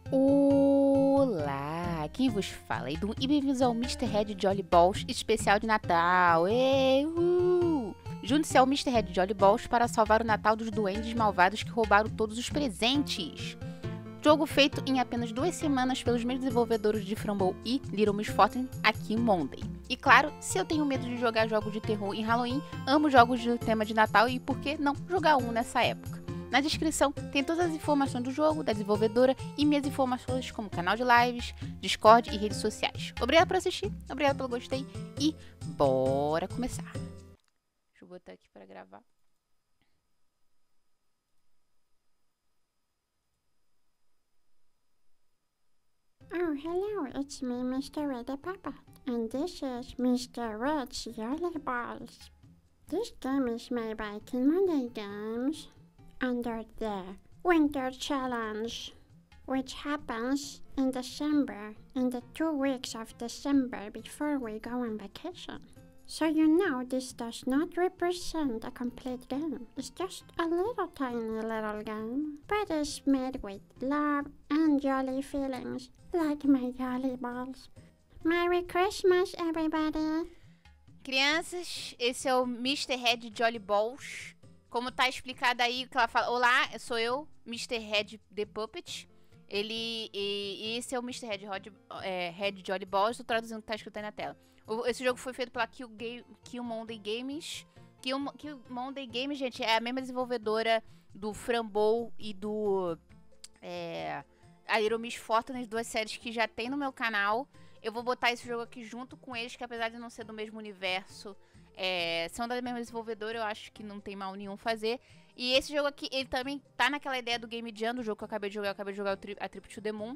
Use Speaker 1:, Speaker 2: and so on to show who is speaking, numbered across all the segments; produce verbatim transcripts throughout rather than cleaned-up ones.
Speaker 1: Olá, quem vos fala é Edu e bem-vindos ao mister Red Jolly Balls especial de Natal. Ei, uh! Junte-se ao mister Red Jolly Balls para salvar o Natal dos duendes malvados que roubaram todos os presentes. Jogo feito em apenas duas semanas pelos mesmos desenvolvedores de Framboll e Little Miss Fortune aqui em Monday. E claro, se eu tenho medo de jogar jogos de terror em Halloween, amo jogos de tema de Natal e por que não jogar um nessa época. Na descrição tem todas as informações do jogo, da desenvolvedora e minhas informações como canal de lives, Discord e redes sociais. Obrigada por assistir, obrigada pelo gostei e bora começar. Deixa eu botar aqui para gravar.
Speaker 2: Oh, hello, it's me, mister Red the Puppet, and this is mister Red's Jolly Balls. This game is made by Team Monday Games under the Winter Challenge, which happens in December, in the two weeks of December before we go on vacation. So you know this does not represent a complete game. It's just a little tiny little game, but it's made with love and jolly feelings, like my jolly balls. Merry Christmas, everybody!
Speaker 1: Crianças, esse é o mister Red Jolly Balls. Como tá explicado aí, que ela fala, olá, sou eu, mister Red the Puppet. Ele, e, e esse é o mister Red, Rod, é, Red Jolly Balls, tô traduzindo o que tá escrito aí na tela. O, esse jogo foi feito pela Kill, Game, Kill Monday Games. Kill, Kill Monday Games, gente, é a mesma desenvolvedora do Framboll e do é, a Little Miss Fortune, as duas séries que já tem no meu canal. Eu vou botar esse jogo aqui junto com eles, que apesar de não ser do mesmo universo, é, são da mesma desenvolvedora, eu acho que não tem mal nenhum fazer. E esse jogo aqui, ele também tá naquela ideia do Game Jam, do jogo que eu acabei de jogar, eu acabei de jogar tri, a Trip to the Moon.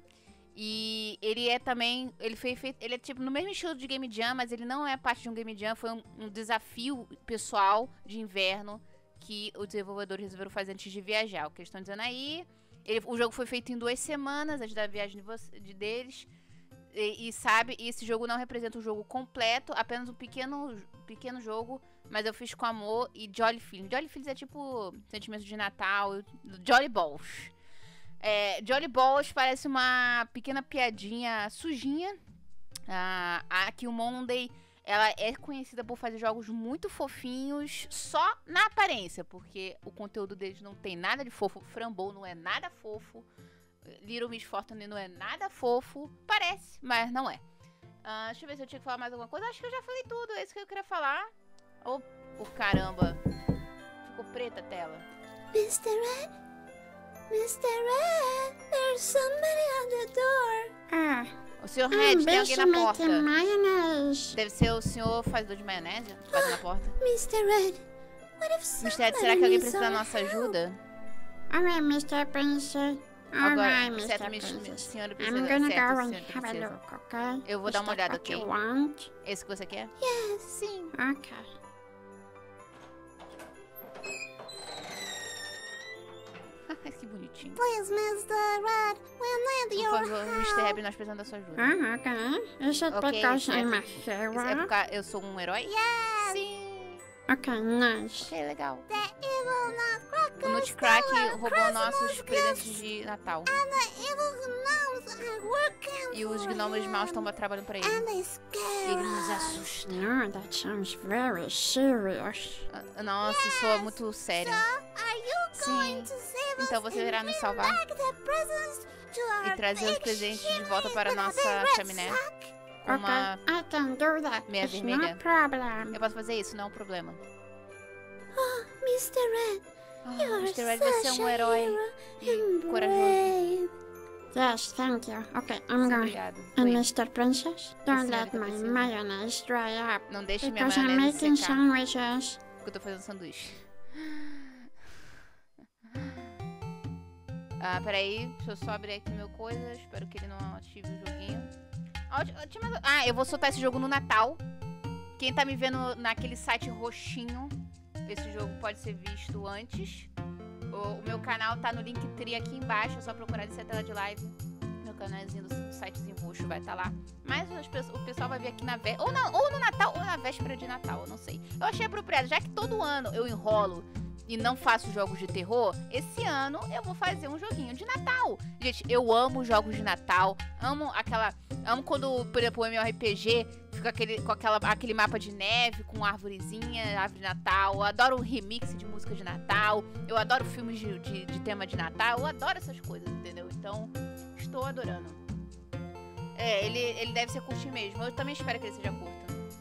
Speaker 1: E ele é também, ele foi feito, ele é tipo no mesmo estilo de Game Jam, mas ele não é parte de um Game Jam, foi um, um desafio pessoal de inverno que os desenvolvedores resolveram fazer antes de viajar. O que eles estão dizendo aí, ele, o jogo foi feito em duas semanas, antes da viagem de, você, de deles. E, e sabe, e esse jogo não representa um jogo completo, apenas um pequeno, pequeno jogo, mas eu fiz com amor e Jolly Feelings. Jolly Feelings é tipo sentimento de Natal, Jolly Balls. É, Jolly Balls parece uma pequena piadinha sujinha. Ah, a Kill Monday, ela é conhecida por fazer jogos muito fofinhos, só na aparência, porque o conteúdo deles não tem nada de fofo. Framboll não é nada fofo. Little Miss Fortune não é nada fofo. Parece, mas não é. Uh, deixa eu ver se eu tinha que falar mais alguma coisa. Acho que eu já falei tudo. É isso que eu queria falar. Oh, oh caramba. Ficou preta a tela.
Speaker 2: mister Red? mister Red? There's somebody on the door. Ah.
Speaker 1: O senhor Red, tem alguém na porta.
Speaker 2: Mayonnaise.
Speaker 1: Deve ser o senhor fazedor de maionese. Faz na porta.
Speaker 2: mister Red, what if
Speaker 1: mister Red, será que alguém precisa da nossa ajuda?
Speaker 2: Alright, mister Princess.
Speaker 1: Agora,
Speaker 2: Alright,
Speaker 1: certo,
Speaker 2: mister Princess.
Speaker 1: senhora precisa,
Speaker 2: I'm gonna
Speaker 1: certo,
Speaker 2: go and
Speaker 1: senhora
Speaker 2: have a
Speaker 1: precisa.
Speaker 2: look, okay?
Speaker 1: Eu vou
Speaker 2: Is
Speaker 1: dar uma
Speaker 2: that
Speaker 1: olhada,
Speaker 2: what
Speaker 1: ok?
Speaker 2: you want?
Speaker 1: Esse que você quer?
Speaker 2: Yes.
Speaker 1: Sim.
Speaker 2: Okay.
Speaker 1: Que bonitinho.
Speaker 2: Please, mister Red, we need
Speaker 1: Por
Speaker 2: your
Speaker 1: favor, mister Red, nós precisamos da sua ajuda.
Speaker 2: Ah, okay. Is it
Speaker 1: Ok,
Speaker 2: because
Speaker 1: é,
Speaker 2: I'm a
Speaker 1: isso é
Speaker 2: hero?
Speaker 1: porque eu sou um herói?
Speaker 2: Yes.
Speaker 1: Sim.
Speaker 2: Okay, nice.
Speaker 1: Ok, legal.
Speaker 2: The evil nutcracker
Speaker 1: O Nutcrack
Speaker 2: stole our
Speaker 1: roubou
Speaker 2: Christmas
Speaker 1: nossos
Speaker 2: gifts,
Speaker 1: presentes de Natal.
Speaker 2: and the evil gnomes are working
Speaker 1: E os
Speaker 2: for
Speaker 1: gnomos maus
Speaker 2: him,
Speaker 1: estão trabalhando pra ele.
Speaker 2: and they scare
Speaker 1: Ele nos
Speaker 2: us.
Speaker 1: assusta.
Speaker 2: No, that sounds very serious.
Speaker 1: Ah, Nossa, soa muito sério.
Speaker 2: So, are you going
Speaker 1: Sim.
Speaker 2: to save
Speaker 1: Então
Speaker 2: us
Speaker 1: você
Speaker 2: and
Speaker 1: irá nos
Speaker 2: bring
Speaker 1: salvar
Speaker 2: back the presents to our
Speaker 1: e trazer os
Speaker 2: big
Speaker 1: presentes de
Speaker 2: chimney
Speaker 1: volta para a
Speaker 2: with a
Speaker 1: nossa
Speaker 2: big red
Speaker 1: chaminé
Speaker 2: sack?
Speaker 1: com uma
Speaker 2: Okay, I can do that.
Speaker 1: meia
Speaker 2: It's
Speaker 1: vermelha.
Speaker 2: no problem.
Speaker 1: Eu posso fazer isso, não é um problema.
Speaker 2: Oh, mister Red,
Speaker 1: Ah,
Speaker 2: you're
Speaker 1: mister Red, você é
Speaker 2: such
Speaker 1: um
Speaker 2: a
Speaker 1: herói
Speaker 2: hero
Speaker 1: e
Speaker 2: and
Speaker 1: corajoso.
Speaker 2: brave. Yes, thank you. Okay, I'm going.
Speaker 1: Obrigado.
Speaker 2: And
Speaker 1: Oi.
Speaker 2: mister Princess, don't let
Speaker 1: senhorita
Speaker 2: my
Speaker 1: princesa.
Speaker 2: mayonnaise dry up
Speaker 1: Não deixe minha
Speaker 2: because I'm
Speaker 1: maionese
Speaker 2: making
Speaker 1: secar,
Speaker 2: sandwiches.
Speaker 1: porque eu tô fazendo sanduíche. Ah, peraí, deixa eu só abrir aqui meu coisa. Espero que ele não ative o joguinho. Ah, eu tinha mais- Ah, eu vou soltar esse jogo no Natal. Quem tá me vendo naquele site roxinho, esse jogo pode ser visto antes. O, o meu canal tá no Linktree aqui embaixo, é só procurar de tela de live. Meu canalzinho do, do sitezinho roxo vai estar tá lá. Mas as pessoas, o pessoal vai vir aqui na véspera, ou, na, ou no Natal, ou na véspera de Natal, eu não sei. Eu achei apropriado, já que todo ano eu enrolo e não faço jogos de terror, esse ano eu vou fazer um joguinho de Natal. Gente, eu amo jogos de Natal, amo aquela... Amo quando, por exemplo, o MMORPG fica aquele, com aquela, aquele mapa de neve, com árvorezinha, árvore de Natal. Eu adoro remix de música de Natal, eu adoro filmes de, de, de tema de Natal, eu adoro essas coisas, entendeu? Então, estou adorando. É, ele, ele deve ser curtinho mesmo, eu também espero que ele seja curto.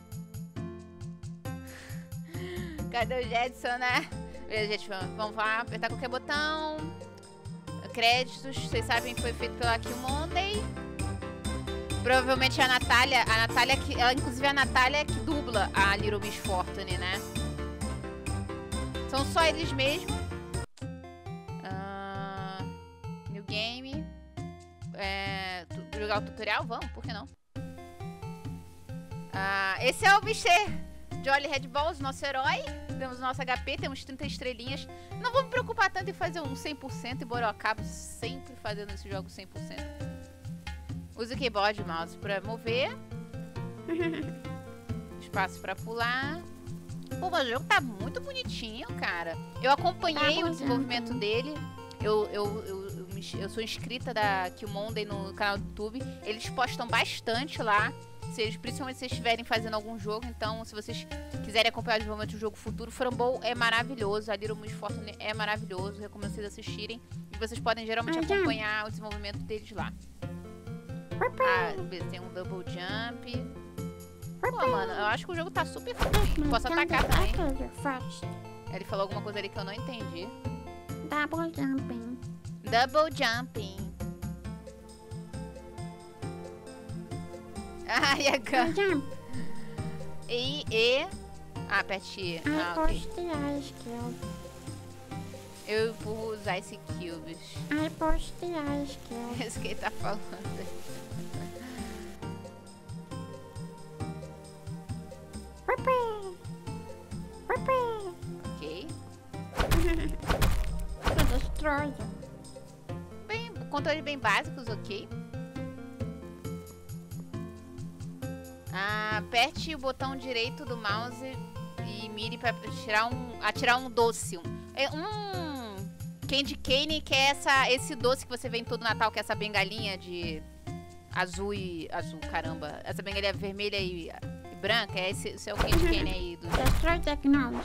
Speaker 1: Cadê o Jetson, né? Gente, vamos lá, apertar qualquer botão. Créditos, vocês sabem que foi feito pela Kill Monday. Provavelmente a Natália, a Natália que, ela, inclusive a Natália que dubla a Little Miss Fortune, né? São só eles mesmo. Uh, new game. É, jogar o tutorial? Vamos, por que não? Uh, esse é o mister Jolly Red Balls, nosso herói. Temos o nosso H P, temos trinta estrelinhas. Não vou me preocupar tanto em fazer um cem por cento, embora eu acabo sempre fazendo esse jogo cem por cento. Use o keyboard e mouse para mover. Espaço para pular. Pô, mas o jogo tá muito bonitinho, cara. Eu acompanhei tá o desenvolvimento dele. Eu, eu, eu, eu, eu sou inscrita da Kill Monday no canal do YouTube. Eles postam bastante lá. Se eles, principalmente se vocês estiverem fazendo algum jogo. Então, se vocês quiserem acompanhar o desenvolvimento do jogo futuro, Frambol é maravilhoso. A Little Miss Fortune é maravilhoso. Recomendo vocês assistirem. E vocês podem geralmente acompanhar o desenvolvimento deles lá. Ah, tem um double jump. Pô, mano, eu acho que o jogo tá super fofinho. Posso atacar também. Ele falou alguma coisa ali que eu não entendi.
Speaker 2: Double jumping.
Speaker 1: Double jumping. Ah, e a gun. E, e... Ah, aperte E. Ah, ok. Eu vou usar esse cubes.
Speaker 2: Ai, postei a skill.
Speaker 1: É isso que ele tá falando. Ok.
Speaker 2: Destrói.
Speaker 1: Bem, controles bem básicos, ok. Ah, aperte o botão direito do mouse e mire pra tirar um, atirar um doce. Um, é, um candy cane, que é essa, esse doce que você vê em todo Natal, que é essa bengalinha de azul e... Azul, caramba. Essa bengalinha vermelha e, e branca. É esse, esse é o candy cane aí. Do...
Speaker 2: Destrói Technology.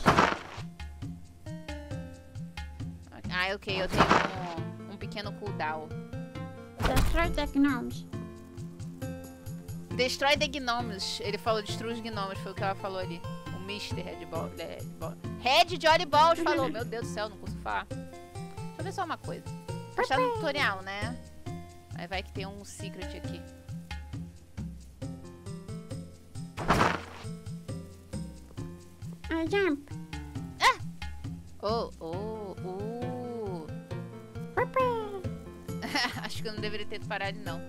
Speaker 1: Ah, ok. Eu tenho um, um pequeno cooldown.
Speaker 2: Destrói Technology.
Speaker 1: Destrói the gnomes. Ele falou destrui os gnomes, foi o que ela falou ali. O mister Red Ball. Red, Ball. Red Jolly Balls falou. Meu Deus do céu, não consigo falar. Deixa eu ver só uma coisa. Tá no tutorial, né? Aí vai que tem um secret aqui.
Speaker 2: I jump.
Speaker 1: Ah! Oh, oh, oh. Acho que eu não deveria ter parado, não.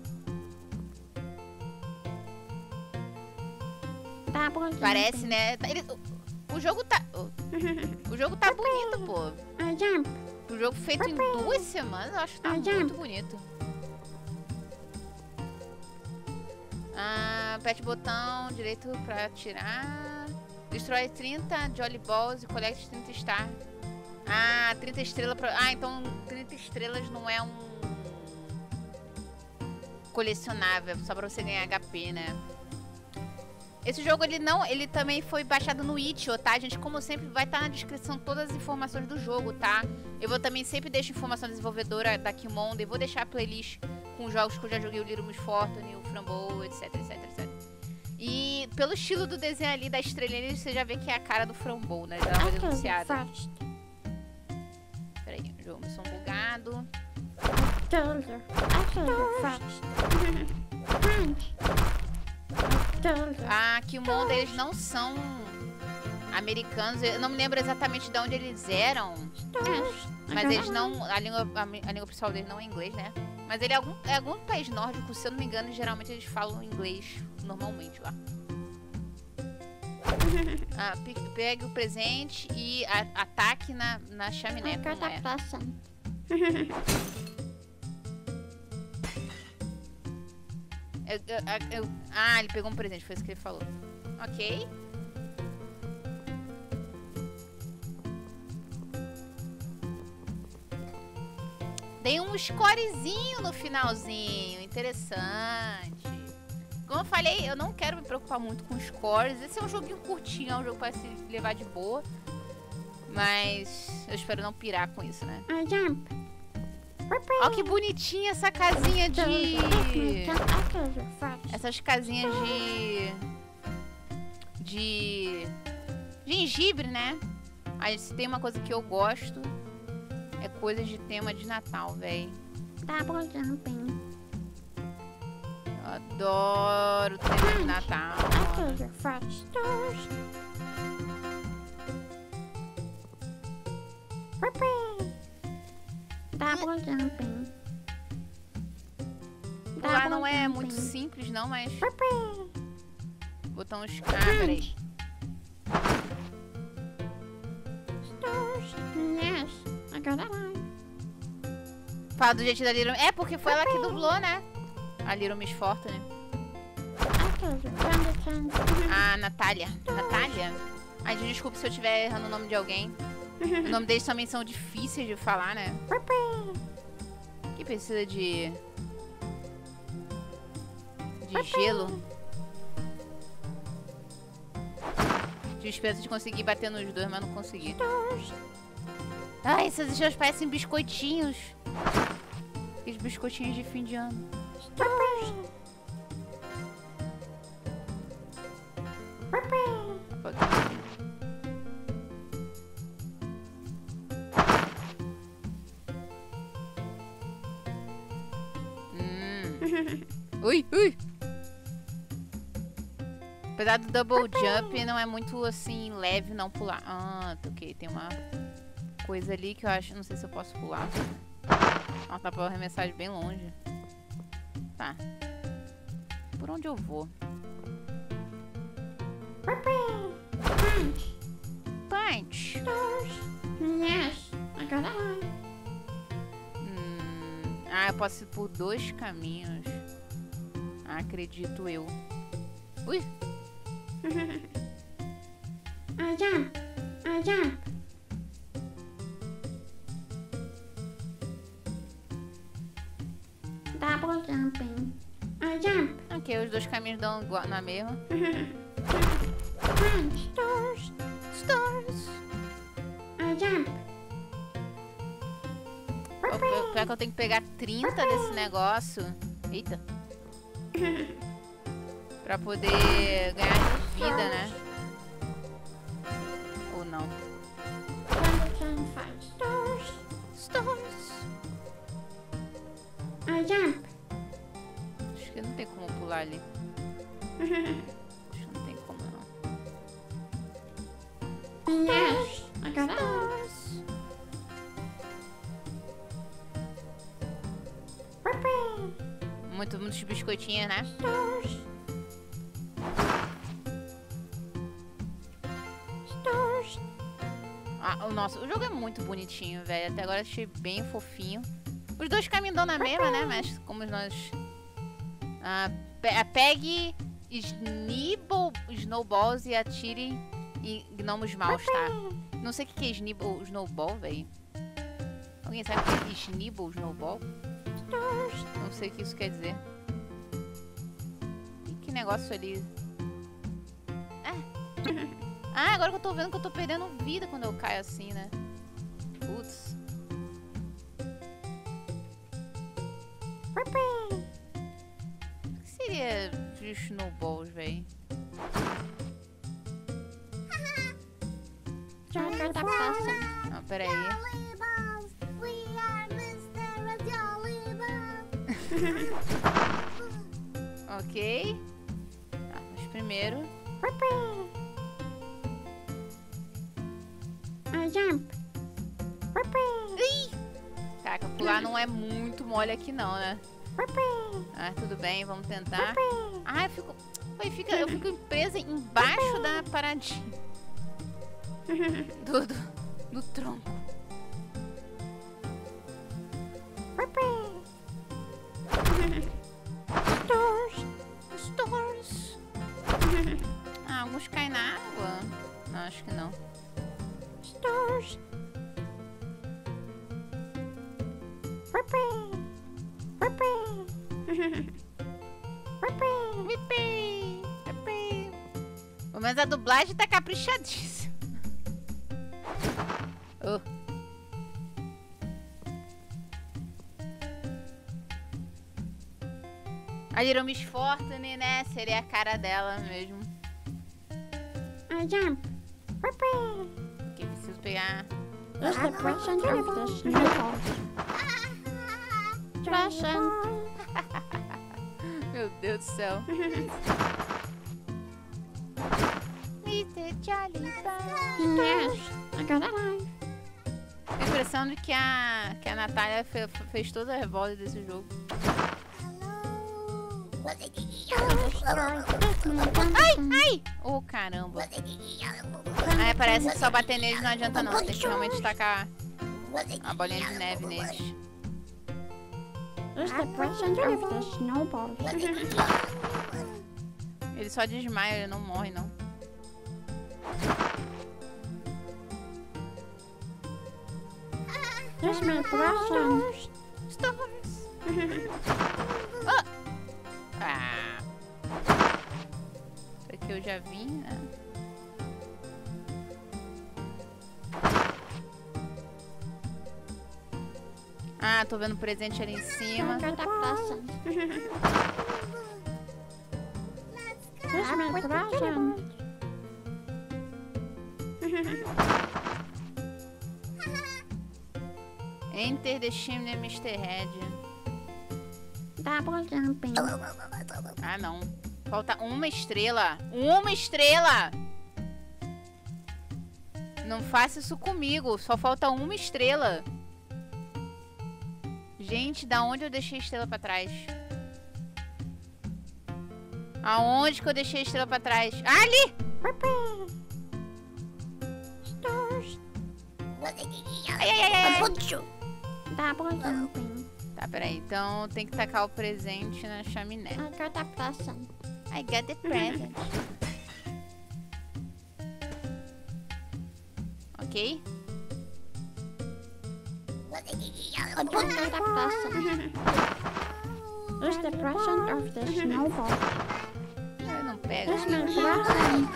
Speaker 1: Parece, né? Ele, o, o jogo tá... O, o jogo tá bonito, pô.
Speaker 2: I jump.
Speaker 1: O jogo feito em duas semanas, eu acho que tá muito bonito. Ah, aperte o botão direito pra atirar. Destrói trinta Jolly Balls e colete trinta Star. Ah, trinta estrelas pra... Ah, então trinta estrelas não é um colecionável, só pra você ganhar H P, né? Esse jogo, ele não, ele também foi baixado no itch.io, tá, gente? Como sempre, vai estar na descrição todas as informações do jogo, tá? Eu vou também sempre deixar informação da desenvolvedora da Kill Monday. Vou deixar a playlist com jogos que eu já joguei, o Little Miss Fortune, o Frambol, etc, etc, etcétera. E pelo estilo do desenho ali, da estrelinha, você já vê que é a cara do Frambol, né? Ela vai denunciada. Peraí, o jogo, som bugado. Ah, Kill Monday, eles não são americanos. Eu não me lembro exatamente de onde eles eram. Mas eles não... A língua, a, a língua principal deles não é inglês, né? Mas ele é algum, é algum país nórdico, se eu não me engano. Geralmente eles falam inglês normalmente lá. Ah, pegue o presente e a, ataque na, na chaminé. Como é? Eu, eu, eu, ah, ele pegou um presente, foi isso que ele falou. Ok. Tem um scorezinho no finalzinho. Interessante. Como eu falei, eu não quero me preocupar muito com scores. Esse é um joguinho curtinho, é um jogo para se levar de boa. Mas eu espero não pirar com isso, né? Olha que bonitinha essa casinha de... Essas casinhas de... De... gengibre, né? Aí se tem uma coisa que eu gosto, é coisa de tema de Natal, véi.
Speaker 2: Double jumping.
Speaker 1: Eu adoro o tema de Natal.
Speaker 2: Double jumping.
Speaker 1: Pular não é muito simples, não, mas... Botar uns... Ah, peraí.
Speaker 2: Yes, agora vai.
Speaker 1: Fala do jeito da Little... É, porque foi ela que dublou, né? A Little Miss Fortune. A Natália. Natália? Ai, desculpa se eu estiver errando o nome de alguém. O nome deles também são difíceis de falar, né? Que precisa de... De gelo. Tive esperança de conseguir bater nos dois, mas não consegui. Ai, essas estrelas parecem biscoitinhos. Aqueles biscoitinhos de fim de ano. Hum. Ui, ui. Apesar do double jump, não é muito assim leve não pular. Ah, ok, tem uma coisa ali que eu acho, não sei se eu posso pular. Nossa, dá pra arremessar de bem longe. Tá. Por onde eu vou? Punch.
Speaker 2: Yes, agora vai.
Speaker 1: Hum, ah, eu posso ir por dois caminhos. Ah, acredito eu. Ui.
Speaker 2: I jump, I jump. Double jumping. I jump.
Speaker 1: Ok, os dois caminhos dão igual- na mesma.
Speaker 2: Stars,
Speaker 1: Stars.
Speaker 2: I jump.
Speaker 1: Pior que eu tenho que pegar trinta desse negócio. Eita. Pra poder ganhar vida, né? Ou não.
Speaker 2: Stars,
Speaker 1: Stars.
Speaker 2: I jump.
Speaker 1: Acho que não tem como pular ali. Acho que não tem como, não.
Speaker 2: Yes, agora vai.
Speaker 1: Stars. Muito, muitos biscoitinhos, né?
Speaker 2: Stars. Stars.
Speaker 1: Ah, o nosso, o jogo é muito bonitinho, velho. Até agora achei bem fofinho. Os dois caminhos dão na mesma, né? Mas como nós... Ah, pe a Peg, Snibble, Snowballs e a Tiri e Gnomos Maus, tá? Não sei o que é Snibble, Snowball, velho. Alguém sabe o que é Snibble, Snowball? Não sei o que isso quer dizer. E que negócio ali? Ah. Ah, agora que eu tô vendo que eu tô perdendo vida quando eu caio assim, né? Putz. O que seria de snowballs, véi?
Speaker 2: Joga da passa.
Speaker 1: Não, peraí. Ok. Tá, mas primeiro...
Speaker 2: I jump.
Speaker 1: Ih! Caraca, pular não é muito mole aqui não, né? Ah, tudo bem, vamos tentar. Ah, eu fico... Oi, fica... eu fico presa embaixo da paradinha. Do, do, do tronco.
Speaker 2: Stars.
Speaker 1: Stars. Ah, alguns caem na água. Não, acho que não.
Speaker 2: Stars.
Speaker 1: Whippy! Whippy! Pelo menos a dublagem tá caprichadíssima. Oh. A Little Miss Fortune, né? Seria a cara dela mesmo.
Speaker 2: I jump.
Speaker 1: Ok, preciso pegar...
Speaker 2: Use the present of the snowballs. Present.
Speaker 1: Meu Deus do céu. mister Jolly Ball.
Speaker 2: Yes, I got a life.
Speaker 1: Tenho a impressão de que a, que a Natália fe, fez toda a revolta desse jogo. Ai, ai! Oh, caramba. Ai, parece que só bater neles não adianta não. Tem que realmente tacar a bolinha de neve neles.
Speaker 2: Use the present of the snowballs.
Speaker 1: Ele só desmaia, ele não morre não.
Speaker 2: Use my present.
Speaker 1: Stars. Oh. Ah. Isso aqui eu já vi, né? Ah, tô vendo o presente ali em cima.
Speaker 2: I got a present. Use my present.
Speaker 1: Enter the chimney, mister Head.
Speaker 2: Double jumping.
Speaker 1: Ah, não. Falta uma estrela. Uma estrela! Não faça isso comigo. Só falta uma estrela. Gente, da onde eu deixei a estrela pra trás? Aonde que eu deixei a estrela pra trás? Ah, ali!
Speaker 2: Stars.
Speaker 1: Ai, ai, ai, ai.
Speaker 2: Double jumping.
Speaker 1: Tá, peraí. Então tem que tacar o presente na chaminé.
Speaker 2: I got a present.
Speaker 1: I got the present. Ok?
Speaker 2: I got a present. Use the present of the snowball.
Speaker 1: Eu não pego.
Speaker 2: Use my present.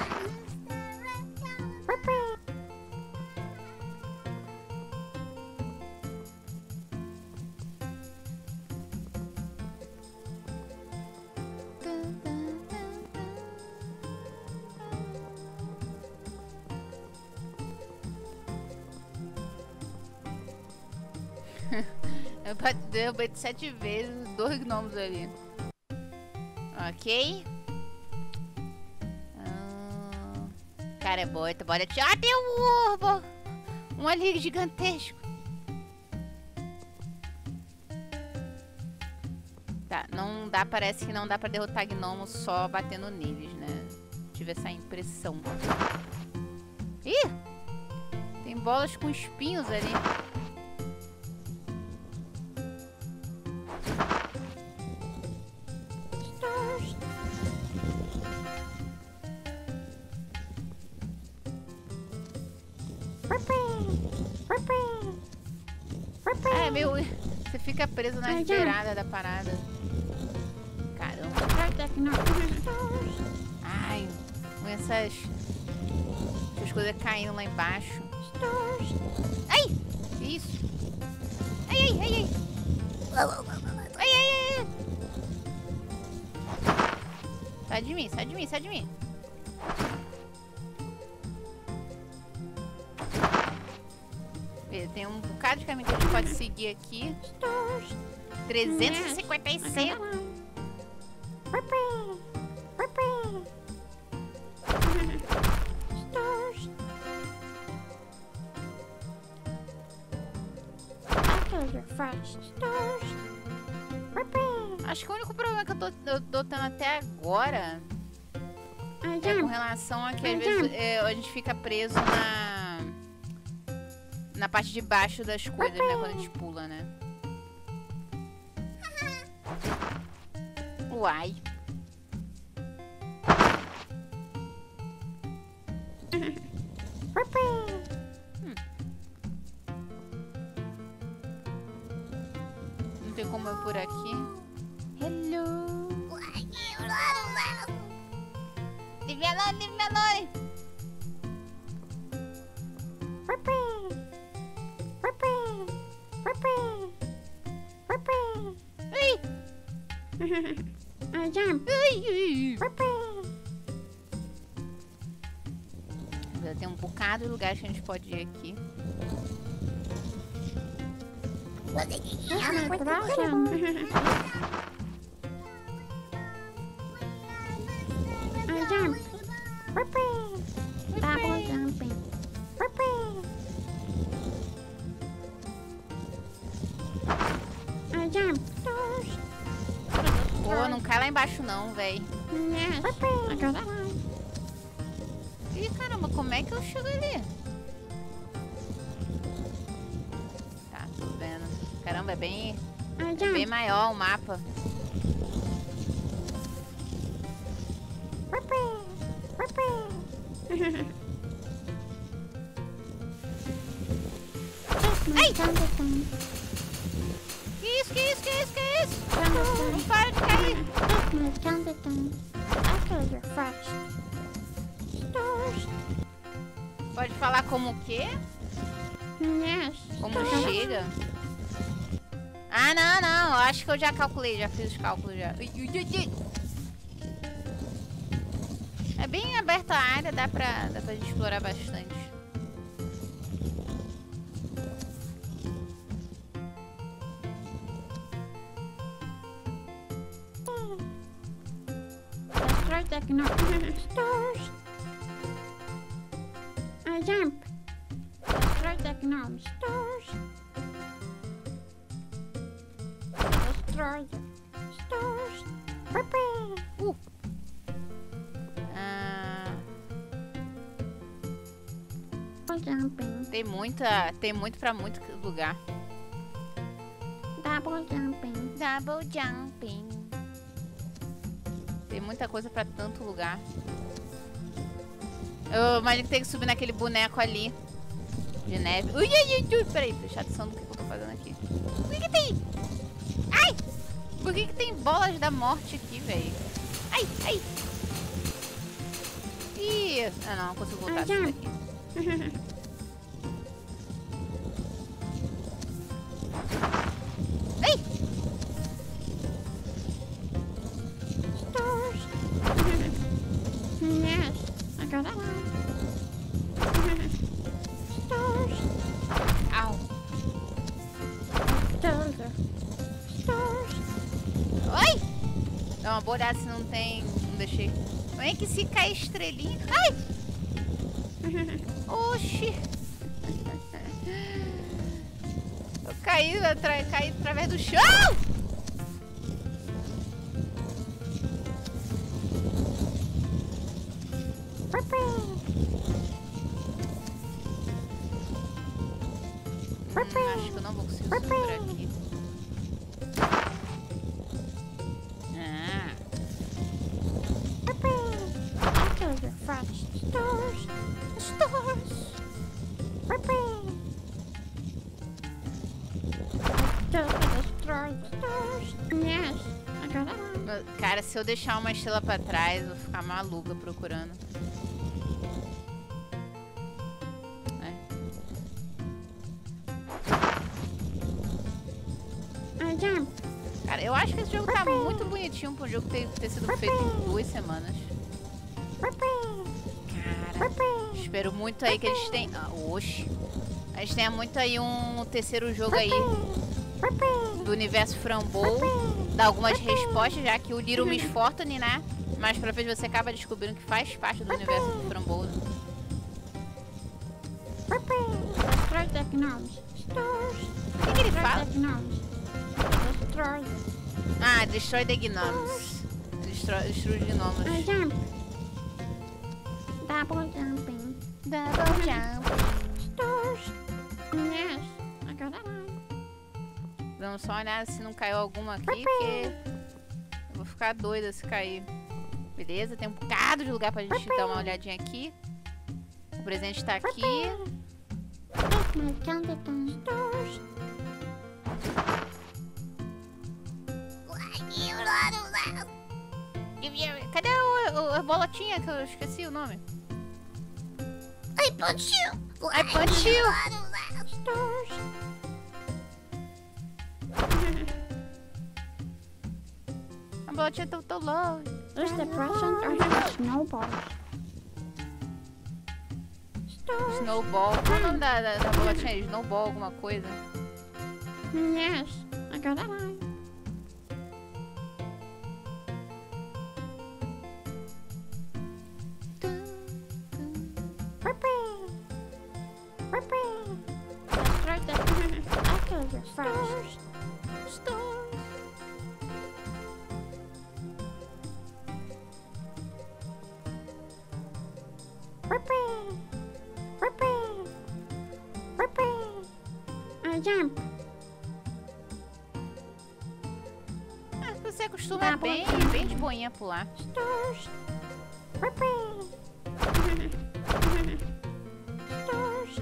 Speaker 1: Eu bati- derrubei sete vezes dois gnomos ali. Ok. Ah, cara, é boita, bora tirar. Ah, tem um urbo! Um ali gigantesco. Tá, não dá, parece que não dá pra derrotar gnomos só batendo neles, né? Tive essa impressão. Ih! Tem bolas com espinhos ali. É, meu... Você fica preso na beirada da parada. Caramba. Ai, com essas... Essas coisas caindo lá embaixo. Ai! Que isso? Ai, ai, ai, ai. Ai, ai, ai, ai. Sai de mim, sai de mim, sai de mim. Tem um bocado de caminho que a gente pode seguir aqui. trezentos e cinquenta e seis. Acho que o único problema que eu tô, eu tô tendo até agora é com relação a que às vezes é, a gente fica preso na... Na parte de baixo das coisas, né? Quando a gente pula, né? Uai. Hum. Não tem como eu por aqui. Hello. Leave me alone, leave me alone. Ai.
Speaker 2: I jump.
Speaker 1: Ai. Tem um bocado de lugar que a gente pode ir aqui.
Speaker 2: That's my problem. I jump. Double jumping. I jump.
Speaker 1: Pô, não cai lá embaixo não, véi.
Speaker 2: Yes. I got it.
Speaker 1: Ih, caramba, como é que eu chego ali? Tá, tô vendo. Caramba, é bem,
Speaker 2: I
Speaker 1: é
Speaker 2: jump.
Speaker 1: bem maior o mapa. Ai! Que isso, que isso, que isso, que isso? Não para de cair. Pode falar como o quê?
Speaker 2: Yes.
Speaker 1: Como chega? Ah, não, não. Eu acho que eu já calculei, já fiz os cálculos já. Ui, ui, ui, ui. É bem aberta a área, dá pra, dá pra gente explorar bastante.
Speaker 2: Destroy the gnome. Stars. I jump. Destroy the gnome. Stars. Destroy the stars.
Speaker 1: Uh. Ah,
Speaker 2: Double jumping.
Speaker 1: tem muita, tem muito pra muito lugar.
Speaker 2: Double jumping.
Speaker 1: Double jumping. Tem muita coisa pra tanto lugar. Eu imagino que tem que subir naquele boneco ali. De neve. Ui, ui, ui, ui. Peraí, presta atenção no que eu tô fazendo aqui. O que que tem? Ai! Por que que tem bolas da morte aqui, velho? Ai, ai. Ih. Ah, não, não consigo voltar disso daqui. Ai!
Speaker 2: Stars. Yes. I got it. Stars.
Speaker 1: Au.
Speaker 2: Stars. Stars.
Speaker 1: Oi! Dá uma boa olhada se não tem... Não deixei. Vem que se cair estrelinha... Ai! Oxi! Eu caí, atra... caí através do chão! Hum, acho que eu não vou conseguir subir por aqui. Ah,
Speaker 2: After the first stars. Stars. Destroy the stars. Yes. I got it.
Speaker 1: cara, se eu deixar uma estrela pra trás, eu vou ficar maluca procurando.
Speaker 2: I jump.
Speaker 1: Cara, eu acho que esse jogo tá muito bonitinho pra um jogo ter, ter sido feito em duas semanas. Cara, espero muito aí que eles tenham... Ah, oxi. A gente tenha muito aí um terceiro jogo aí do universo Framboll. Dá algumas respostas, já que o Little Miss Fortune, né? Mas pra vez você acaba descobrindo que faz parte do universo do Framboll.
Speaker 2: Destroy the gnomes. Stars.
Speaker 1: O que, que ele fala?
Speaker 2: The gnomes. Destroy.
Speaker 1: Ah, Destroy the Gnomes. Destrói, destrui os gnomos.
Speaker 2: I jump. Double jumping.
Speaker 1: Double jump.
Speaker 2: Stars. Yes. I got it.
Speaker 1: Vamos só olhar se não caiu alguma aqui, porque eu vou ficar doida se cair. Beleza, tem um bocado de lugar pra gente dar uma olhadinha aqui. O presente tá aqui.
Speaker 2: My candy stars.
Speaker 1: bolotinha que eu esqueci o nome.
Speaker 3: I punch you.
Speaker 1: I punch you.
Speaker 2: Stars.
Speaker 1: A bolotinha tá tão longe.
Speaker 2: Is the present or the snowball? Stars.
Speaker 1: Snowball. Qual é o nome da, da, da bolotinha? Snowball, alguma coisa.
Speaker 2: Yes, I got it right. Purple. Purple. That's right, that's after the first. Stars. Purple. Purple. Purple. I jump.
Speaker 1: Ah, você costuma
Speaker 2: Tá
Speaker 1: bem,
Speaker 2: bom.
Speaker 1: bem de boinha pular.
Speaker 2: Stars. Purple. Stars.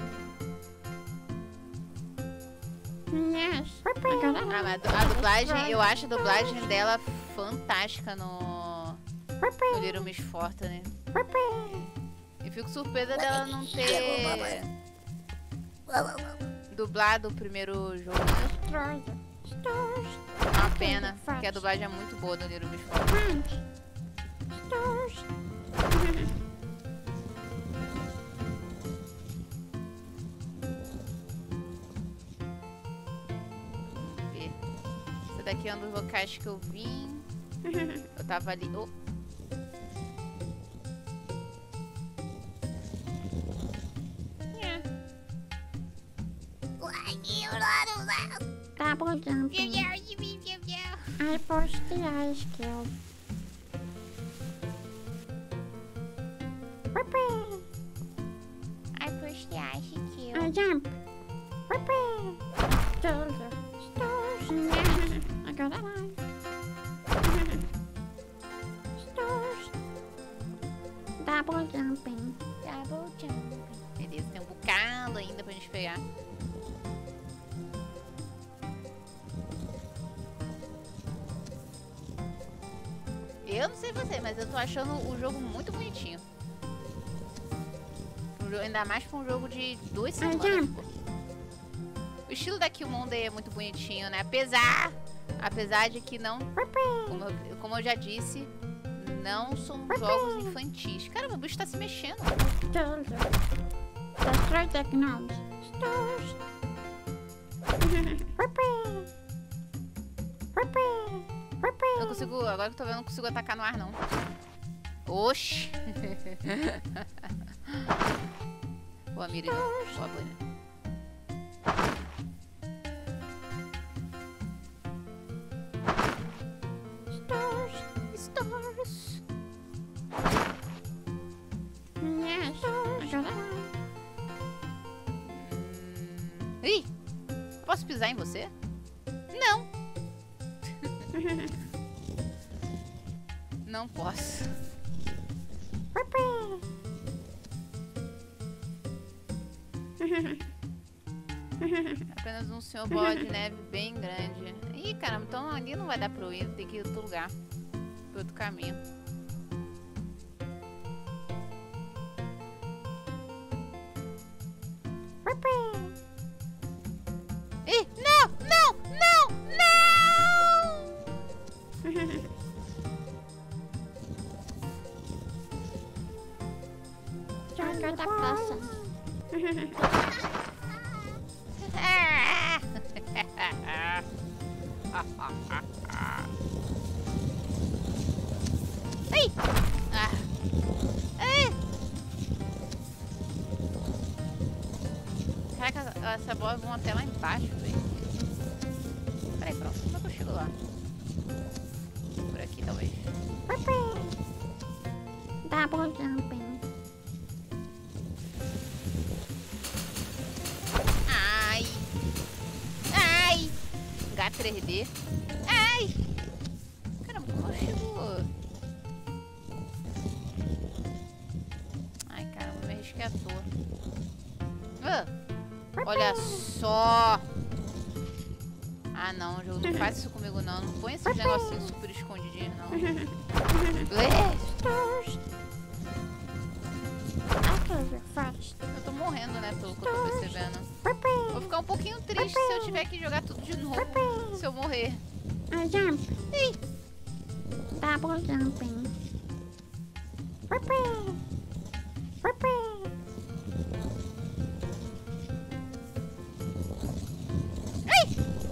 Speaker 2: Yes. Purple. I got it
Speaker 1: Ah,
Speaker 2: right.
Speaker 1: mas a dublagem, eu acho a dublagem dela fantástica no, no
Speaker 2: Purple.
Speaker 1: Little Miss Fortune.
Speaker 2: Purple.
Speaker 1: E fico surpresa dela não ter dublado o primeiro jogo.
Speaker 2: Destroy the stars.
Speaker 1: É uma pena, porque a dublagem é muito boa do Little Miss Fortune.
Speaker 2: Punch. Stars.
Speaker 1: Ver. Esse daqui é um dos locais que eu vim. Eu tava ali. Oh.
Speaker 2: Double jumping. I push the ice cube. Purple.
Speaker 1: I push the ice cube.
Speaker 2: I jump. Purple. Stars. Stars. Yes. I got it right. Stars. Double jumping.
Speaker 1: Double jumping. Beleza, tem um bocado ainda pra gente pegar. Eu não sei você, mas eu tô achando o jogo muito bonitinho. Um jogo, ainda mais pra um jogo de duas
Speaker 2: Ai,
Speaker 1: semanas.
Speaker 2: já.
Speaker 1: Pô. O estilo da Killmonday é muito bonitinho, né? Apesar, apesar de que não,
Speaker 2: Purple.
Speaker 1: como eu, como eu já disse, não são jogos infantis. Caramba, o bicho tá se mexendo.
Speaker 2: Stars. Destroy the gnomes. Stars. Purple. Purple. Purple.
Speaker 1: Eu não consigo, agora que eu tô vendo, eu não consigo atacar no ar, não. Oxi. Boa, Miriam. Boa, Boina.
Speaker 2: Stars.
Speaker 1: Stars.
Speaker 2: Yes. I got it right.
Speaker 1: Hum. Ih! Posso pisar em você? Não. Não posso.
Speaker 2: Purple.
Speaker 1: Apenas um senhor bola de neve bem grande. Ih, caramba, então ali não vai dar pra eu ir. Tem que ir em outro lugar. Por outro caminho.
Speaker 2: Purple.
Speaker 1: Ih, não, não, não, não!
Speaker 2: Joga da praça.
Speaker 1: Ai! Ah. Ah. Caraca, essa bola vão até lá embaixo, velho. Peraí, pronto. Como é que eu chego lá? Por aqui, talvez.
Speaker 2: Purple. Double jumping.
Speaker 1: Ai! Ai! H três D. Ai! Caramba, como eu chego? Ai, caramba, me arrisquei à toa. Ah, olha só! Ah, não, o jogo não faz isso comigo, não. Não põe esses negocinhos super escondidinhos, não. Eu tô morrendo, né, pelo que eu tô percebendo. Vou ficar um pouquinho triste se eu tiver que jogar tudo de novo. Se eu morrer.
Speaker 2: I jump.
Speaker 1: Ih.
Speaker 2: Double jumping. Whippy. Whippy.
Speaker 1: Ai!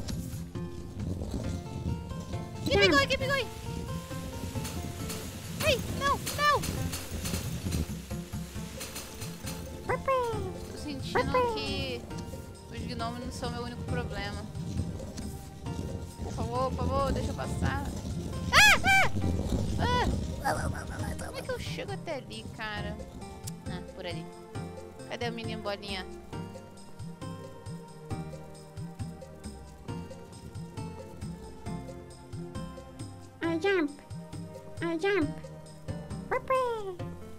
Speaker 1: Que bigode, que bigode! Ai, não, não! Tô sentindo que os gnomos não são meu único problema. Por favor, por favor, deixa eu passar. Ah! Ah! Ah! Como é que eu chego até ali, cara? Ah, por ali. Cadê o menino bolinha?
Speaker 2: I jump. I jump. Whippy.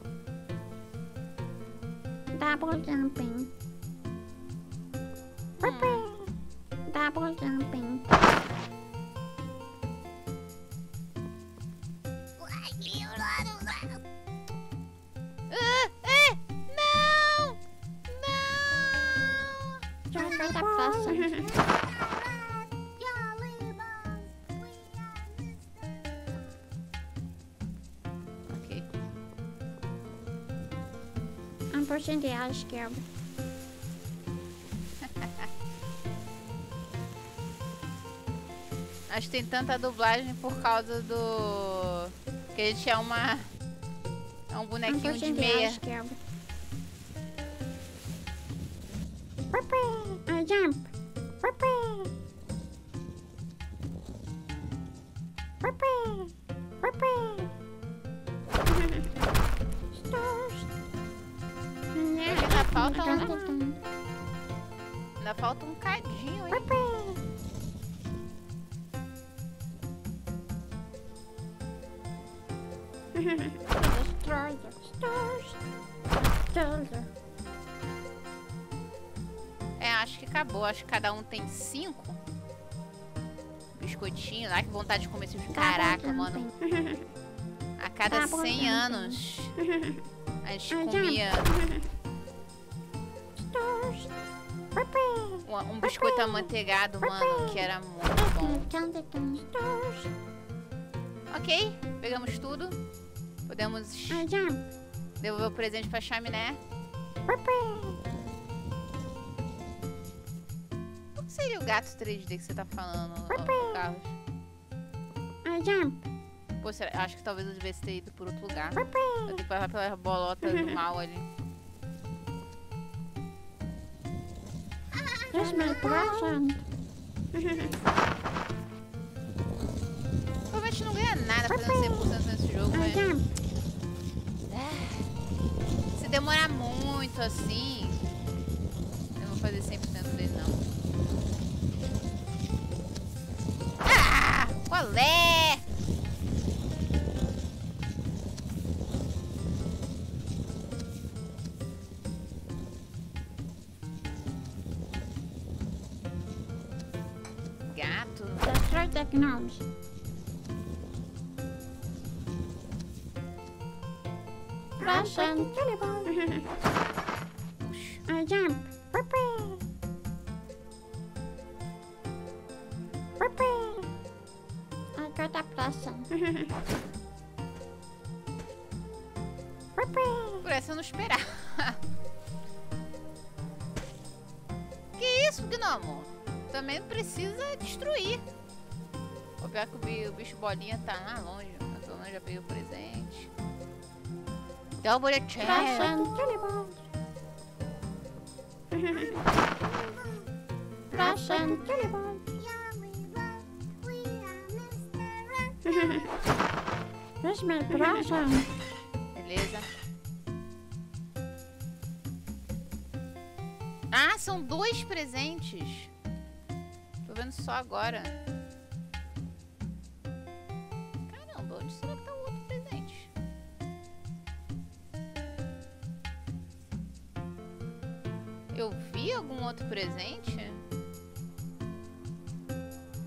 Speaker 2: Double jumping. Whippy. Double jumping.
Speaker 1: Ah! Ah! Não! Não!
Speaker 2: Joga da próxima.
Speaker 1: Ok.
Speaker 2: I'm pushing the ice cube.
Speaker 1: Acho que tem tanta dublagem por causa do... Que a gente é uma... É um
Speaker 2: I'm
Speaker 1: bonequinho de
Speaker 2: pushing the
Speaker 1: meia.
Speaker 2: ice cube. Whippy. I jump. Whippy. Whippy. Whippy. Stars.
Speaker 1: Hoje ainda falta um...
Speaker 2: um.
Speaker 1: Ainda falta um cadinho, hein?
Speaker 2: Whippy. Destroyer. Stars. Destroyer.
Speaker 1: É, acho que acabou. Acho que cada um tem cinco. Biscoitinho lá, que vontade de comer esses... Caraca, mano. A cada cem anos a gente comia
Speaker 2: Stars. Whippy.
Speaker 1: um, um biscoito amanteigado, mano, que era muito bom.
Speaker 2: Stars.
Speaker 1: Ok, pegamos tudo. Podemos
Speaker 2: I jump.
Speaker 1: devolver o presente pra chaminé.
Speaker 2: Whippy.
Speaker 1: Qual que seria o gato três D que você tá falando,
Speaker 2: Whippy.
Speaker 1: Carlos?
Speaker 2: I jump.
Speaker 1: Pô, será- acho que talvez eu devesse ter ido por outro lugar.
Speaker 2: Whippy.
Speaker 1: Eu tenho que passar pela bolota do mal ali.
Speaker 2: Here's my present.
Speaker 1: Provavelmente não ganha nada fazendo cem por cento nesse jogo,
Speaker 2: I
Speaker 1: mas...
Speaker 2: jump.
Speaker 1: Se demorar muito assim, eu não vou fazer cem por cento dele, não. Ah! Qual é? Gato.
Speaker 2: Destroy the gnomes. Present. I jump. Whippy. Whippy. I got a present. Whippy.
Speaker 1: Por essa eu não esperava. Que isso, gnomo? Também precisa destruir. O pior que o bi- o bicho bolinha tá lá longe. Eu pelo menos já peguei o presente. Double check.
Speaker 2: Present. Present. Here's my present.
Speaker 1: Beleza. Ah, são dois presentes. Tô vendo só agora. Caramba, onde será que tá o outro presente? Eu vi algum outro presente?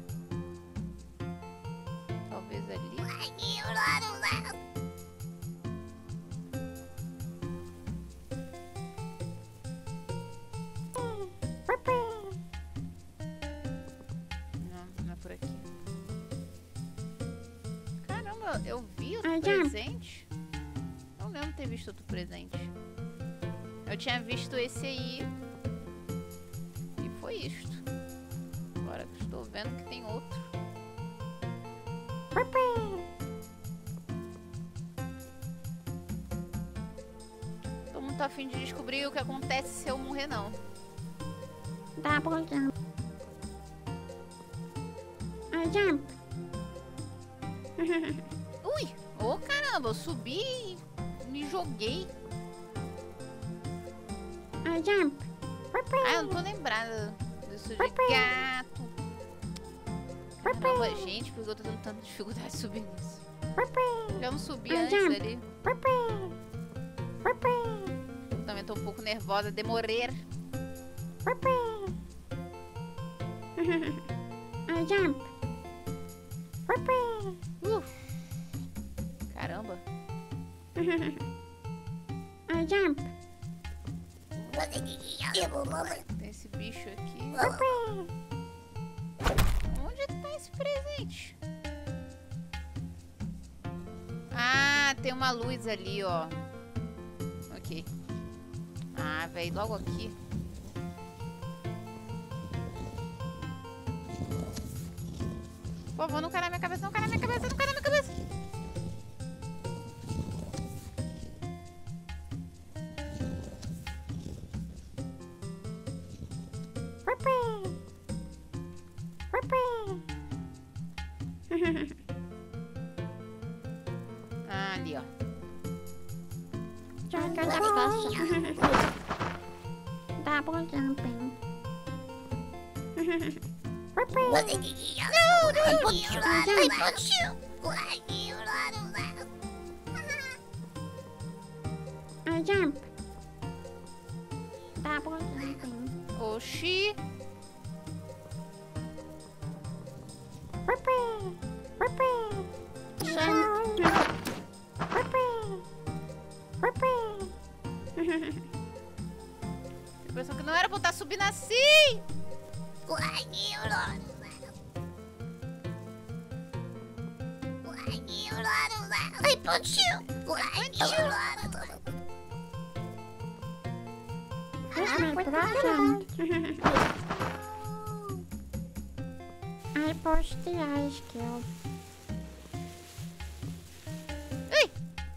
Speaker 1: eu vi outro
Speaker 2: Ai,
Speaker 1: presente? Não lembro de ter visto outro presente. Eu tinha visto esse aí. E foi isto. Agora que estou vendo que tem outro. Tô muito afim de descobrir o que acontece se eu morrer, não.
Speaker 2: Double jump. I jump.
Speaker 1: Ui! Ô, caramba, eu subi e me joguei.
Speaker 2: I jump.
Speaker 1: Ah, eu não tô lembrada disso de gato. Caramba, gente, porque eu tô tendo tanta dificuldade de subir nisso. Já não subi antes ali. Também tô um pouco nervosa de morrer.
Speaker 2: I jump.
Speaker 1: Uh. Caramba.
Speaker 2: I jump.
Speaker 1: Tem esse bicho aqui. Onde tá esse presente? Ah, tem uma luz ali, ó. Ok. Ah, velho, logo aqui. Por favor, não cai na minha cabeça, não cai na minha cabeça, não cai na minha cabeça. Ah, ali, ó.
Speaker 2: Joga da flecha. Double jumping.
Speaker 3: No, no, I punch you. I punch you.
Speaker 2: I jump. Double jumping.
Speaker 1: Oxi. A impressão que não era pra eu estar subindo assim.
Speaker 3: I punch you.
Speaker 2: Here's my present. I pushed the ice cube.
Speaker 1: Ei!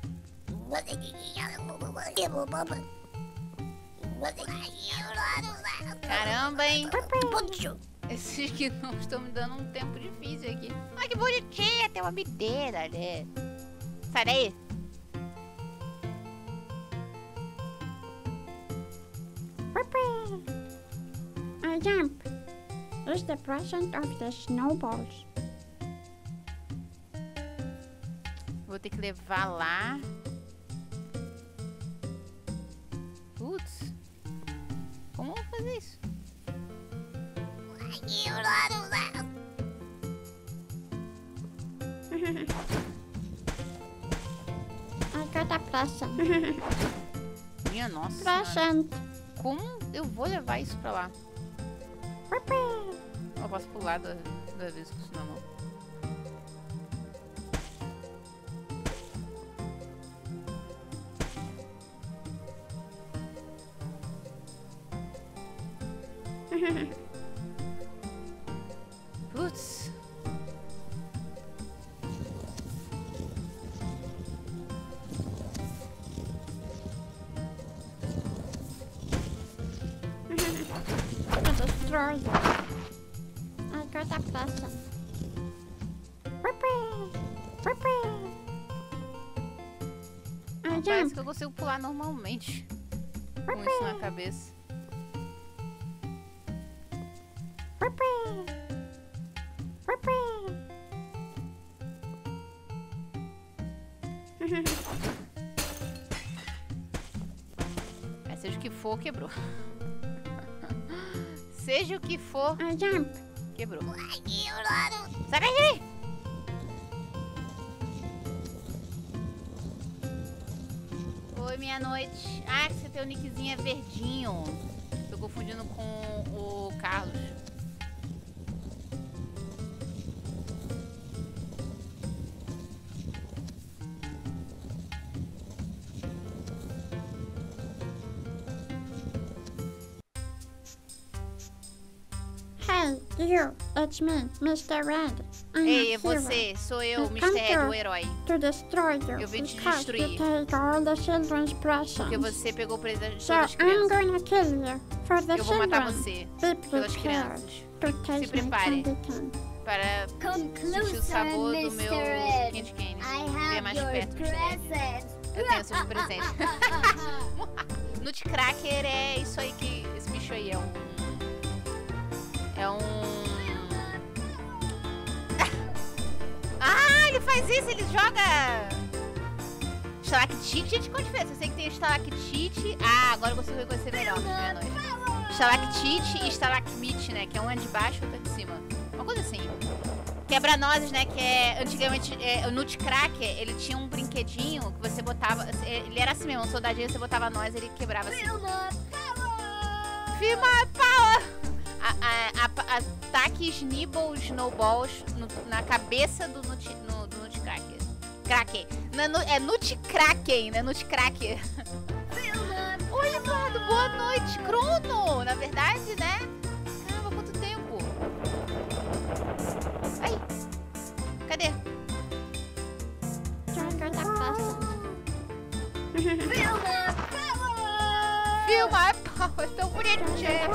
Speaker 1: Caramba, hein? Esses que não estão me dando um tempo difícil aqui. Ai, que bonitinha, tem uma videira, né? Sai daí.
Speaker 2: I jump. It's the present of the snowballs.
Speaker 1: Vou ter que levar lá. Putz. Como eu vou fazer isso?
Speaker 2: I got a present.
Speaker 1: Minha nossa senhora.
Speaker 2: Present.
Speaker 1: Como eu vou levar isso pra lá? Eu posso pular da, da vez com isso na mão. Putz.
Speaker 2: Destroy it. I got a present. I
Speaker 1: Parece
Speaker 2: jump.
Speaker 1: que eu consigo pular normalmente com isso na cabeça. Mas seja o que for, quebrou. Seja o que for,
Speaker 2: I jump.
Speaker 1: quebrou. Sai daí! Oi, minha noite. Ah, que você tem o nickzinho é verdinho. Tô confundindo com o Carlos.
Speaker 2: Hey, you, it's me, mister Red. I'm
Speaker 1: Ei,
Speaker 2: a
Speaker 1: você, sou eu,
Speaker 2: Eu
Speaker 1: mister Red,
Speaker 2: canto.
Speaker 1: o herói.
Speaker 2: To destroy you.
Speaker 1: Eu vim te
Speaker 2: because
Speaker 1: destruir.
Speaker 2: You take all the children's presents.
Speaker 1: Porque você pegou presente de
Speaker 2: So
Speaker 1: todas as
Speaker 2: I'm
Speaker 1: crianças.
Speaker 2: gonna kill you for the
Speaker 1: Eu vou
Speaker 2: children.
Speaker 1: matar você
Speaker 2: Be
Speaker 1: pelas
Speaker 2: prepared
Speaker 1: crianças.
Speaker 2: to taste my
Speaker 1: prepare.
Speaker 2: candy cane.
Speaker 1: Para
Speaker 3: Come
Speaker 1: sentir o
Speaker 3: closer,
Speaker 1: sabor do meu
Speaker 3: mister Ed.
Speaker 1: candy cane.
Speaker 3: I
Speaker 1: Venha
Speaker 3: have
Speaker 1: mais
Speaker 3: your
Speaker 1: perto, mister Ed.
Speaker 3: presents.
Speaker 1: Eu tenho seus presentes. Nutcracker é isso aí que... Esse bicho aí é um... É um... Ah, ele faz isso, ele joga... Estalactite, gente, qual a diferença? Eu sei que tem estalactite... Ah, agora eu consigo reconhecer melhor, né, nós? Estalactite e estalagmite, né? Que é um é de baixo e outro é de cima. Uma coisa assim. Quebra-nozes, né? Que é... Antigamente, é, o Nutcracker, ele tinha um brinquedinho que você botava... Ele era assim mesmo, um soldadinho, você botava noz e ele quebrava assim. Feel my power! A, a, a, ataque Snibble Snowballs no, na cabeça do, nut, no, do Nutcracker. Kraken. Na, no, é Nutcracker, né? Nutcracker. Oi, Eduardo, boa noite. Crono, na verdade, né? Caramba, quanto tempo. Aí. Cadê? Feel my power. Tão bonitinho.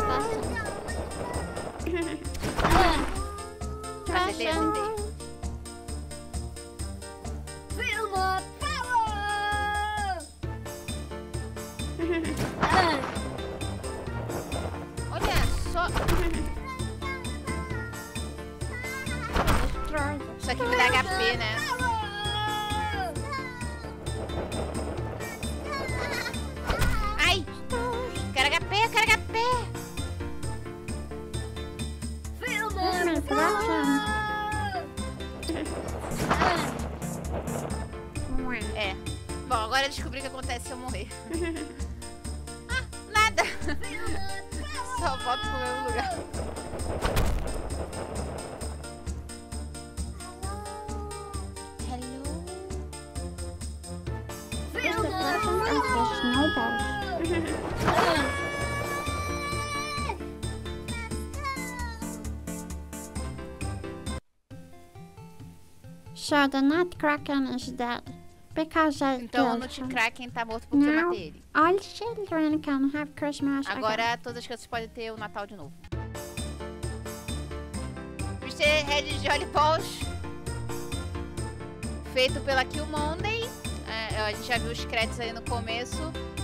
Speaker 1: Acertei, acertei.
Speaker 3: Feel my power.
Speaker 1: Olha só. Isso aqui me dá H P, né? Ai! Quero H P, quero H P!
Speaker 3: Feel
Speaker 2: This
Speaker 3: my
Speaker 2: is Russian.
Speaker 1: É. Bom, agora eu descobri o que acontece se eu morrer. Ah, nada! Só volto pro mesmo lugar. Hello?
Speaker 2: This is Russian of the snowballs. So the Nutcracker is dead because I
Speaker 1: Então o
Speaker 2: killed him.
Speaker 1: Nutcracker tá morto porque eu
Speaker 2: Now
Speaker 1: matei ele.
Speaker 2: all children can have Christmas again.
Speaker 1: Agora todas as crianças podem ter o Natal de novo. mister Red Jolly Balls. Feito pela Kill Monday. É, a gente já viu os créditos aí no começo.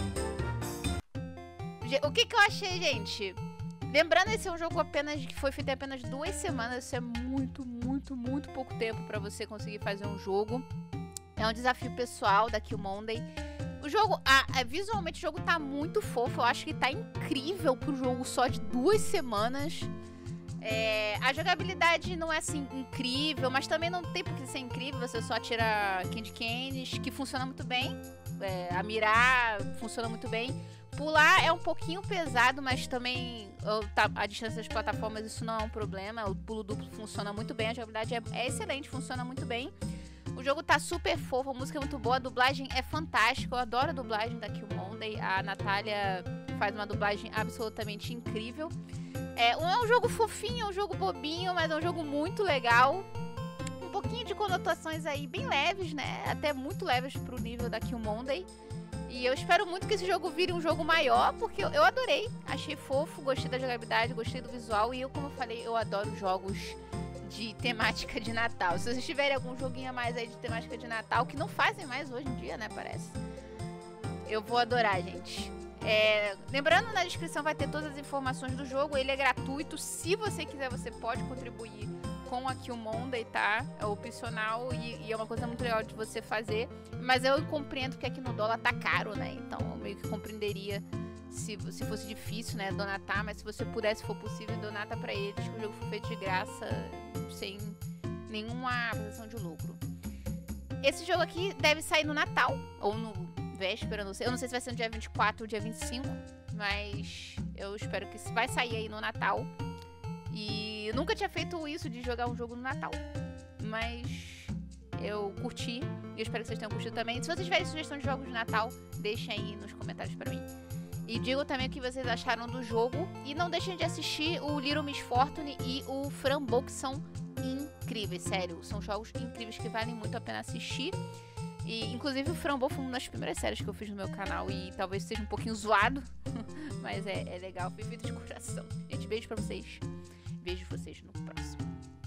Speaker 1: Ge- O que que eu achei, gente? Lembrando, esse é um jogo apenas que foi feito em apenas duas semanas. Isso é muito, muito, muito pouco tempo pra você conseguir fazer um jogo. É um desafio pessoal da Kill Monday. O jogo, a, a- visualmente o jogo tá muito fofo. Eu acho que tá incrível pro jogo só de duas semanas. É, a jogabilidade não é assim incrível, mas também não tem por que ser incrível. Você só tira candy canes, que funciona muito bem. É, a mirar funciona muito bem. Pular é um pouquinho pesado, mas também ó, tá- a distância das plataformas, isso não é um problema. O pulo duplo funciona muito bem, a jogabilidade é, é excelente, funciona muito bem. O jogo tá super fofo, a música é muito boa, a dublagem é fantástica. Eu adoro a dublagem da Kill Monday. A Natália faz uma dublagem absolutamente incrível. É, não é um jogo fofinho, é um jogo bobinho, mas é um jogo muito legal. Um pouquinho de conotações aí bem leves, né? Até muito leves pro nível da Kill Monday. E eu espero muito que esse jogo vire um jogo maior, porque eu, eu adorei. Achei fofo, gostei da jogabilidade, gostei do visual. E eu, como eu falei, eu adoro jogos de temática de Natal. Se vocês tiverem algum joguinho a mais aí de temática de Natal, que não fazem mais hoje em dia, né, parece. Eu vou adorar, gente. É, lembrando, na descrição vai ter todas as informações do jogo. Ele é gratuito. Se você quiser, você pode contribuir com a Kill Monday, tá? É opcional e, e é uma coisa muito legal de você fazer. Mas eu compreendo que aqui no dólar tá caro, né? Então eu meio que compreenderia se, se fosse difícil, né? Donatar. Mas se você puder, se for possível, donata pra eles. Que o jogo foi feito de graça, sem nenhuma posição de lucro. Esse jogo aqui deve sair no Natal ou no véspera, não sei. Eu não sei se vai ser no dia vinte e quatro ou dia vinte e cinco, mas eu espero que vai sair aí no Natal. E eu nunca tinha feito isso de jogar um jogo no Natal, mas eu curti e eu espero que vocês tenham curtido também. Se vocês tiverem sugestão de jogos de Natal, deixem aí nos comentários pra mim. E digam também o que vocês acharam do jogo. E não deixem de assistir o Little Miss Fortune e o Frambo, que são incríveis, sério. São jogos incríveis que valem muito a pena assistir. E, inclusive, o Frambo foi uma das primeiras séries que eu fiz no meu canal. E talvez seja um pouquinho zoado, mas é, é legal. Foi feito de coração. Gente, beijo pra vocês. Vejo vocês no próximo.